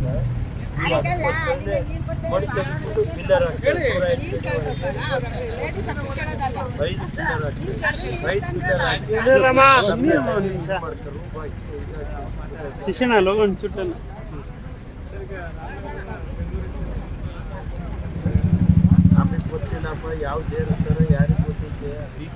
ಮಣ್ಣು ತೆಗೆದ್ಬಿಟ್ಟು ಪಿಲ್ಲರ್ ಹಾಕ್ತಾರೆ. 5 ಪಿಲ್ಲರ್ ಶಿಕ್ಷಣ ಲೋಗನ್ ಚುಟ್ಟಲ್ಲ ಆಮೇಲೆ ಗೊತ್ತಿಲ್ಲಪ್ಪ ಯಾವ ಸೇರಿಸ್ತಾರೆ ಯಾರಿಗೆ ಗೊತ್ತಿದೆ.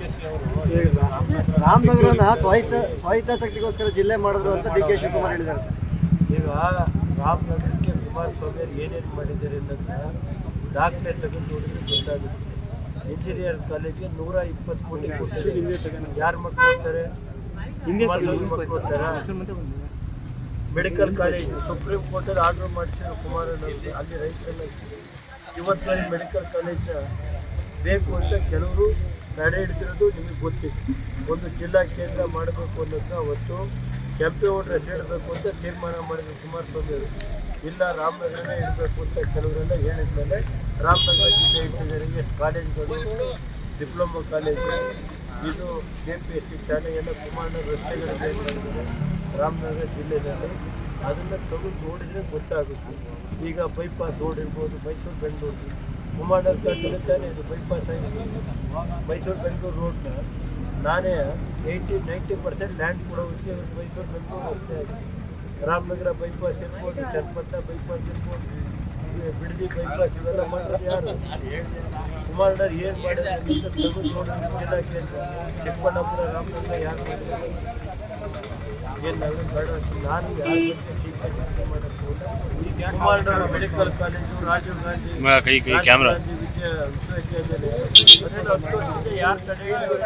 ರಾಮನಗರನ ಸ್ವಾಯತ್ತಶಕ್ತಿಗೋಸ್ಕರ ಜಿಲ್ಲೆ ಮಾಡಿದ್ರು ಅಂತ ಡಿ ಕೆ ಶಿವಕುಮಾರ್ ಹೇಳಿದ್ದಾರೆ ಸರ್. ಈಗ ರಾಮನಗರಕ್ಕೆ ಕುಮಾರಸ್ವಾಮಿ ಅವರು ಏನೇನು ಮಾಡಿದ್ದಾರೆ ಅನ್ನೋದನ್ನ ದಾಖಲೆ ತೆಗೆದು ನೋಡಿದ್ರೆ ಗೊತ್ತಾಗುತ್ತೆ. ಇಂಜಿನಿಯರ್ ಕಾಲೇಜ್ಗೆ 120 ಕೋಟಿ ಕೊಡ್ತಾರೆ. ಯಾರು ಮಕ್ಕಳು ಹೋಗ್ತಾರೆ? ಕುಮಾರಸ್ವಾಮಿ ಮಕ್ಕಳು ಹೋಗ್ತಾರಾ? ಮೆಡಿಕಲ್ ಕಾಲೇಜ್ ಸುಪ್ರೀಂ ಕೋರ್ಟಲ್ಲಿ ಆರ್ಡರ್ ಮಾಡಿಸಿರೋ ಕುಮಾರನವರು ಅಲ್ಲಿ ರೈತರೆಲ್ಲ ಇವತ್ತು ಮೆಡಿಕಲ್ ಕಾಲೇಜ್ನ ಬೇಕು ಅಂತ ಕೆಲವರು ತಡೆ ಹಿಡಿದಿರೋದು ನಿಮಗೆ ಗೊತ್ತಿತ್ತು. ಒಂದು ಜಿಲ್ಲಾ ಕೇಂದ್ರ ಮಾಡಬೇಕು ಅನ್ನೋದನ್ನ ಅವತ್ತು ಕೆಂಪೇಗೌಡರು ಹೆಸರಿಡಬೇಕು ಅಂತ ತೀರ್ಮಾನ ಮಾಡಿದ್ರು ಕುಮಾರಸ್ವಾಮಿ ಅವರು. ಇಲ್ಲ ರಾಮನಗರನೇ ಇಡಬೇಕು ಅಂತ ಕೆಲವರೆಲ್ಲ ಹೇಳಿದ್ಮೇಲೆ ರಾಮನಗರ ಜಿಲ್ಲೆ ಇಟ್ಟಿದ್ದಾರೆ. ಕಾಲೇಜ್ಗಳು, ಡಿಪ್ಲೊಮಾ ಕಾಲೇಜು, ಇದು KPSC ಶಾಲೆ ಎಲ್ಲ ಕುಮಾರನಗರ ರಸ್ತೆಗಳಲ್ಲಿ ಮಾಡಿದ್ದಾರೆ ರಾಮನಗರ ಜಿಲ್ಲೆಯಲ್ಲಿ. ಅದನ್ನು ತೆಗೆದು ನೋಡಿದರೆ ಗೊತ್ತಾಗುತ್ತೆ. ಈಗ ಬೈಪಾಸ್ ರೋಡ್ ಇರ್ಬೋದು, ಮೈಸೂರು ಬೆಂಗಳೂರು ಕುಮಾರನಗರ ತಾನೇ ಇದು ಬೈಪಾಸ್ ಆಗಿದೆ. ಮೈಸೂರು ಬೆಂಗಳೂರು ರೋಡ್ನ ನಾನೇ 80-90% ಲ್ಯಾಂಡ್ ಕೊಡೋದಕ್ಕೆ ಮೈಸೂರು ಬೆಂಗಳೂರು ರಸ್ತೆ ಆಗಿದೆ. ರಾಮನಗರ ಬೈಪಾಸ್ ಇರ್ಬೋದು, ಚನ್ನಪಟ್ಟಣ ಬೈಪಾಸ್ ಇರ್ಬೋದು, ಬಿಡದಿ ಬೈಪಾಸ್ ಇವೆಲ್ಲ ಮಾಡೋದು ಯಾರು? ಕುಮಾರನಗರ ಏನು ಮಾಡಿದ್ರೆ ಅಂತ ತೆಗೆದು ನೋಡಿದ್ರೆ ಜಿಲ್ಲಾ ಕೇಂದ್ರ ಚಿಕ್ಕಬಳ್ಳಾಪುರ ರಾಮನಗರ ಯಾರು ಮಾಡಿದ್ದಾರೆ? ಏನು ನಾವು ಬೇಡ. ನಾನು ಯಾರ ಬಗ್ಗೆ ಟೀಕೆ ಮಾಡೋಕ್ಕೆ ಹೋದ. ಕುಮಾರನಗರ ಮೆಡಿಕಲ್ ಕಾಲೇಜು, ರಾಜೀವ್ ಗಾಂಧಿ ವಿಶ್ವವಿದ್ಯಾಲಯ ಅದೆಲ್ಲ 10 ವರ್ಷದಿಂದ ಯಾರು ತಡೆ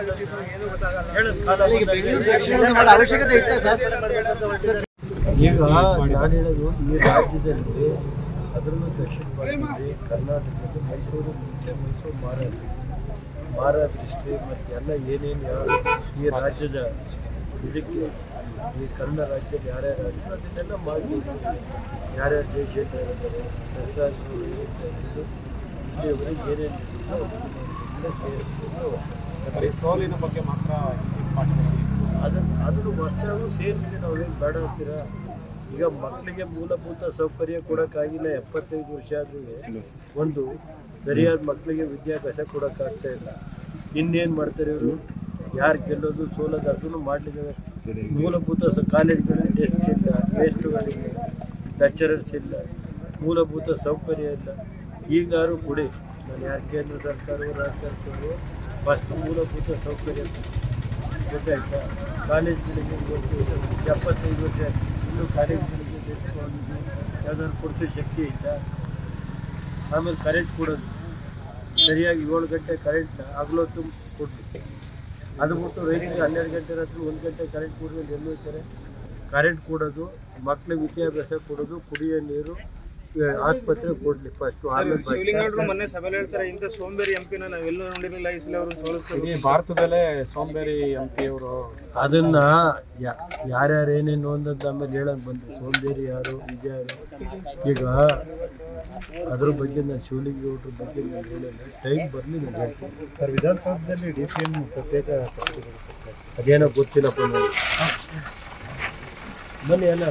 ಅವಶ್ಯಕತೆ ಇತ್ತ ಸರ್? ಈಗ ನಾನು ಹೇಳೋದು ಈ ರಾಜ್ಯದಲ್ಲಿ ಅದರಲ್ಲೂ ದಕ್ಷಿಣ ಭಾರತದಲ್ಲಿ ಕರ್ನಾಟಕದಲ್ಲಿ ಮೈಸೂರು ಮುಂಚೆ ಮೈಸೂರು ಮಹಾರಾಷ್ಟ್ರ ಮತ್ತು ಎಲ್ಲ ಏನೇನು ಯಾವ ಈ ರಾಜ್ಯದ ಇದಕ್ಕೆ ಈ ಕನ್ನಡ ರಾಜ್ಯದಲ್ಲಿ ಯಾರ್ಯಾರು ರಾಜ್ಯಗಳು ಅದನ್ನೆಲ್ಲ ಮಾಡಿ ಯಾರ್ಯಾರು ಜಯಶೇಖರ ಇರ್ತಾರೆ ಸರ್ಕಾರಗಳು ಇಲ್ಲಿಯವರೆಗೆ ಏನೇನು ಸೇರಿಸ್ಕೊಂಡು ಸೋಲಿನ ಬಗ್ಗೆ ಮಾತ್ರ ಅದನ್ನು ವಸ್ತ್ರನೂ ಸೇರಿಸ್ಲಿ. ನಾವೇನು ಬೇಡ ಅಂತೀರಾ? ಈಗ ಮಕ್ಕಳಿಗೆ ಮೂಲಭೂತ ಸೌಕರ್ಯ ಕೊಡೋಕ್ಕಾಗಿಲ್ಲ. 75 ವರ್ಷ ಆದ್ರೂ ಒಂದು ಸರಿಯಾದ ಮಕ್ಕಳಿಗೆ ವಿದ್ಯಾಭ್ಯಾಸ ಕೊಡೋಕ್ಕಾಗ್ತಾ ಇಲ್ಲ. ಇನ್ನೇನು ಮಾಡ್ತಾರೆ ಇವರು? ಯಾರು ಗೆಲ್ಲೋದು ಸೋಲೋದು ಅದನ್ನು ಮಾಡಲಿಕ್ಕೆ ಮೂಲಭೂತ ಕಾಲೇಜ್ಗಳಲ್ಲಿ ಡೆಸ್ಕ್ ಇಲ್ಲ, ವೇಸ್ಟುಗಳಿಲ್ಲ, ಲೆಕ್ಚರರ್ಸ್ ಇಲ್ಲ, ಮೂಲಭೂತ ಸೌಕರ್ಯ ಇಲ್ಲ. ಈಗಾರು ಕೊಡಿ. ನಾನು ಯಾರು ಕೇಂದ್ರ ಸರ್ಕಾರವು ರಾಜ್ಯ ಸರ್ಕಾರವು ಫಸ್ಟ್ ಮೂಲಭೂತ ಸೌಕರ್ಯ ಗೊತ್ತಾಯ್ತಾ? ಕಾಲೇಜ್ಗಳಿಗೆ 75 ವರ್ಷ ಇನ್ನೂ ಕಾಲೇಜ್ಗಳಿಗೆ ಡೆಸ್ಕ್ಗಳಿಗೆ ಯಾವ್ದಾದ್ರು ಕೊಡಿಸೋ ಶಕ್ತಿ ಐತಾ? ಆಮೇಲೆ ಕರೆಂಟ್ ಕೊಡೋದು ಸರಿಯಾಗಿ 7 ಗಂಟೆ ಕರೆಂಟ್ನ ಹಗಲೊತ್ತು ಕೊಡಬೇಕು. ಅದು ಬಿಟ್ಟು ರೈತರಿಗೆ 12 ಗಂಟೆ ರಾತ್ರಿ 1 ಗಂಟೆ ಕರೆಂಟ್ ಕೊಡೋದು ಎಲ್ಲೂ ಇರ್ತಾರೆ. ಕರೆಂಟ್ ಕೊಡೋದು, ಮಕ್ಕಳಿಗೆ ವಿದ್ಯಾಭ್ಯಾಸ ಕೊಡೋದು, ಕುಡಿಯೋ ನೀರು, ಆಸ್ಪತ್ರೆ ಕೊಡ್ಲಿ ಫಸ್ಟ್. ಮೊನ್ನೆ ಸಭೆಯಲ್ಲಿ ಹೇಳ್ತಾರೆ ಇಂಥ ಸೋಂಬೇರಿ ಎಂಪಿನ ನಾವೆಲ್ಲೂ ನೋಡಿರಲಿಲ್ಲ, ಈ ಸಲ ಅವರು ಸೋಲಿಸ್ತಾರೆ. ಭಾರತದಲ್ಲೇ ಸೋಂಬೇರಿ ಎಂಪಿ ಅವರು ಅದನ್ನ ಯಾರ್ಯಾರು ಏನೇನು ಅನ್ನೋದು ಆಮೇಲೆ ಹೇಳಕ್ ಬಂದೆ. ಸೋಂಬೇರಿ ಯಾರು, ನಿಜ ಯಾರು? ಈಗ ಅದ್ರ ಬಗ್ಗೆ ನಾನು ಶಿವಲಿಂಗೇಗೌಡ್ರ ಬಗ್ಗೆ ನಾನು ಹೇಳಿಲ್ಲ. ಟೈಮ್ ಬರಲಿ ನಾನು ಹೇಳ್ತೀನಿ ಸರ್. ವಿಧಾನಸೌಧದಲ್ಲಿ DCM ಪ್ರತ್ಯೇಕ ಅದೇನೋ ಗೊತ್ತಿಲ್ಲಪ್ಪ ನನಗೆ. ಬನ್ನಿ ಎಲ್ಲ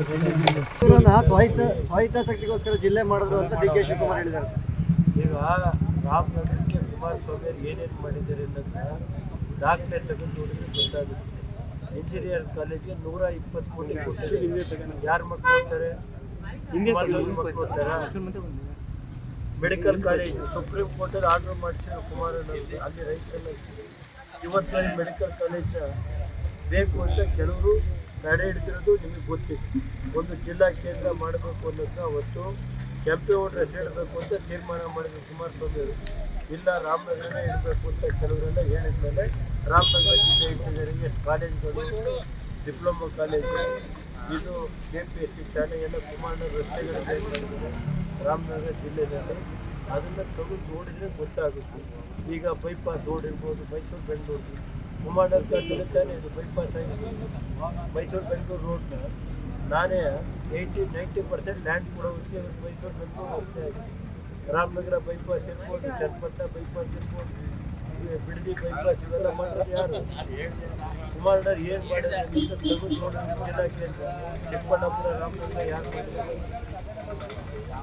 ಸ್ವಾಯತ್ತಶಕ್ತಿಗೋಸ್ಕರ ಜಿಲ್ಲೆ ಮಾಡಿದ್ರು ಅಂತ ಡಿ ಕೆ ಶಿವಕುಮಾರ್ ಹೇಳಿದ್ದಾರೆ ಸರ್. ಈಗ ರಾಮನಗರಕ್ಕೆ ಕುಮಾರಸ್ವಾಮಿ ಅವರು ಏನೇನು ಮಾಡಿದ್ದಾರೆ ಅನ್ನೋದನ್ನ ದಾಖಲೆ ತೆಗೆದು ನೋಡಿದ್ರೆ ಗೊತ್ತಾಗುತ್ತೆ. ಇಂಜಿನಿಯರ್ ಕಾಲೇಜ್ಗೆ 120 ಕೋಟಿ ಕೊಡ್ತಾರೆ. ಯಾರು ಮಕ್ಕಳು ಹೋಗ್ತಾರೆ? ಕುಮಾರಸ್ವಾಮಿ ಮಕ್ಕಳು ಹೋಗ್ತಾರಾ? ಮೆಡಿಕಲ್ ಕಾಲೇಜ್ ಸುಪ್ರೀಂ ಕೋರ್ಟಲ್ಲಿ ಆರ್ಡರ್ ಮಾಡಿಸಿರೋ ಕುಮಾರನವರು ಅಲ್ಲಿ ರೈತರೆಲ್ಲ ಇವತ್ತು ಮೆಡಿಕಲ್ ಕಾಲೇಜ್ನ ಬೇಕು ಅಂತ ಕೆಲವರು ತಡೆ ಹಿಡಿದಿರೋದು ನಿಮಗೆ ಗೊತ್ತಿತ್ತು. ಒಂದು ಜಿಲ್ಲಾ ಕೇಂದ್ರ ಮಾಡಬೇಕು ಅನ್ನೋದನ್ನ ಅವತ್ತು ಕೆಂಪೇಗೌಡರು ಹೆಸರಿಡಬೇಕು ಅಂತ ತೀರ್ಮಾನ ಮಾಡಿದ್ರು ಕುಮಾರಸ್ವಾಮಿ ಅವರು. ಇಲ್ಲ ರಾಮನಗರನೇ ಇಡಬೇಕು ಅಂತ ಕೆಲವರೆಲ್ಲ ಹೇಳಿದ್ಮೇಲೆ ರಾಮನಗರ ಜಿಲ್ಲೆ ಇಟ್ಟಿದ್ದಾರೆ. ಕಾಲೇಜ್ಗಳು, ಡಿಪ್ಲೊಮಾ ಕಾಲೇಜು, ಇದು KPSC ಶಾಲೆ ಎಲ್ಲ ಕುಮಾರನಗರ ರಸ್ತೆಗಳಲ್ಲಿ ಮಾಡಿದ್ದಾರೆ ರಾಮನಗರ ಜಿಲ್ಲೆಯಲ್ಲಿ. ಅದನ್ನು ತೆಗೆದು ನೋಡಿದರೆ ಗೊತ್ತಾಗುತ್ತೆ. ಈಗ ಬೈಪಾಸ್ ರೋಡ್ ಇರ್ಬೋದು, ಮೈಸೂರು ಬೆಂಗಳೂರು ಕುಮಾರನಗರ ತಾನೇ ಇದು ಬೈಪಾಸ್ ಆಗಿದೆ. ಮೈಸೂರು ಬೆಂಗಳೂರು ರೋಡ್ನ ನಾನೇ 80-90% ಲ್ಯಾಂಡ್ ಕೊಡೋದಕ್ಕೆ ಮೈಸೂರು ಬೆಂಗಳೂರು ರಸ್ತೆ ಆಗಿದೆ. ರಾಮನಗರ ಬೈಪಾಸ್ ಇರ್ಬೋದು, ಚನ್ನಪಟ್ಟಣ ಬೈಪಾಸ್ ಇರ್ಬೋದು, ಬಿಡದಿ ಬೈಪಾಸ್ ಇವೆಲ್ಲ ಮಾಡೋದು ಯಾರು? ಕುಮಾರನಗರ ಏನು ಮಾಡಿದ್ರೆ ಅಂತ ತೆಗೆದು ನೋಡಿದ್ರೆ ಜಿಲ್ಲಾ ಕೇಂದ್ರ ಚಿಕ್ಕಬಳ್ಳಾಪುರ ರಾಮನಗರ ಯಾರು ಮಾಡಿದ್ದಾರೆ?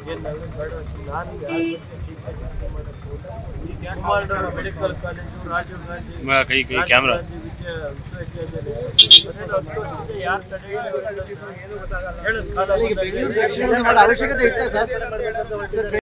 ಏನು ಬೇಡ ನಾನು ಯಾರ ಬಗ್ಗೆ ಸೀಕ್ರೆಟ್ ಮಾಡೋಕ್ಕೆ ಹೋಗಲ್ಲ. ಕುಮಾರಧಾರ ಮೆಡಿಕಲ್ ಕಾಲೇಜು, ರಾಜೀವ್ ಗಾಂಧಿ ವಿಶ್ವವಿದ್ಯಾಲಯ ಯಾರು ತಡೆಯಲ್ಲ. ಬೆಂಗಳೂರು ದಕ್ಷಿಣದ ಮಾಡೋ ಅವಶ್ಯಕತೆ ಇತ್ತ ಸರ್?